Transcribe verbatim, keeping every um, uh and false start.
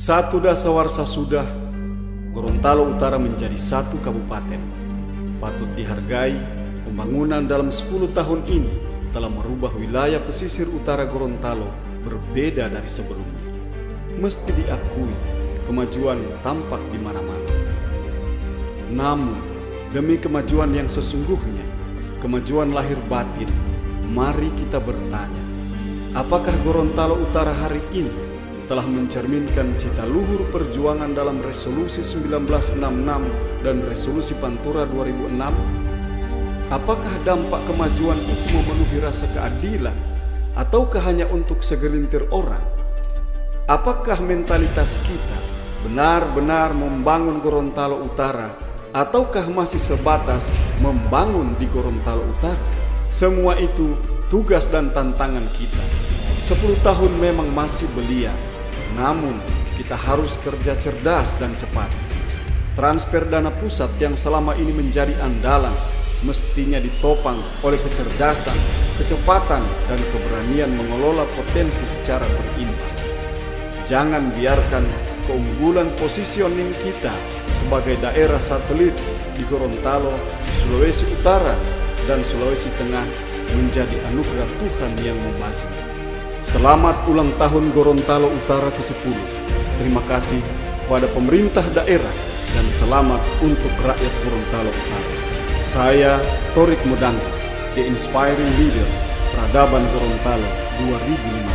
Satu dasawarsa sudah, Gorontalo Utara menjadi satu kabupaten. Patut dihargai, pembangunan dalam sepuluh tahun ini telah merubah wilayah pesisir utara Gorontalo berbeda dari sebelumnya. Mesti diakui, kemajuan tampak di mana-mana. Namun, demi kemajuan yang sesungguhnya, kemajuan lahir batin, mari kita bertanya, apakah Gorontalo Utara hari ini telah mencerminkan cita luhur perjuangan dalam Resolusi seribu sembilan ratus enam puluh enam dan Resolusi Pantura dua ribu enam? Apakah dampak kemajuan itu memenuhi rasa keadilan, ataukah hanya untuk segelintir orang? Apakah mentalitas kita benar-benar membangun Gorontalo Utara, ataukah masih sebatas membangun di Gorontalo Utara? Semua itu tugas dan tantangan kita. Sepuluh tahun memang masih belia, namun kita harus kerja cerdas dan cepat. Transfer dana pusat yang selama ini menjadi andalan mestinya ditopang oleh kecerdasan, kecepatan, dan keberanian mengelola potensi secara berimbang. Jangan biarkan keunggulan positioning kita sebagai daerah satelit di Gorontalo, Sulawesi Utara, dan Sulawesi Tengah menjadi anugerah Tuhan yang memasih. Selamat ulang tahun Gorontalo Utara ke sepuluh. Terima kasih kepada pemerintah daerah dan selamat untuk rakyat Gorontalo Utara. Saya Torik Modangga, The Inspiring Leader, Peradaban Gorontalo dua ribu lima belas.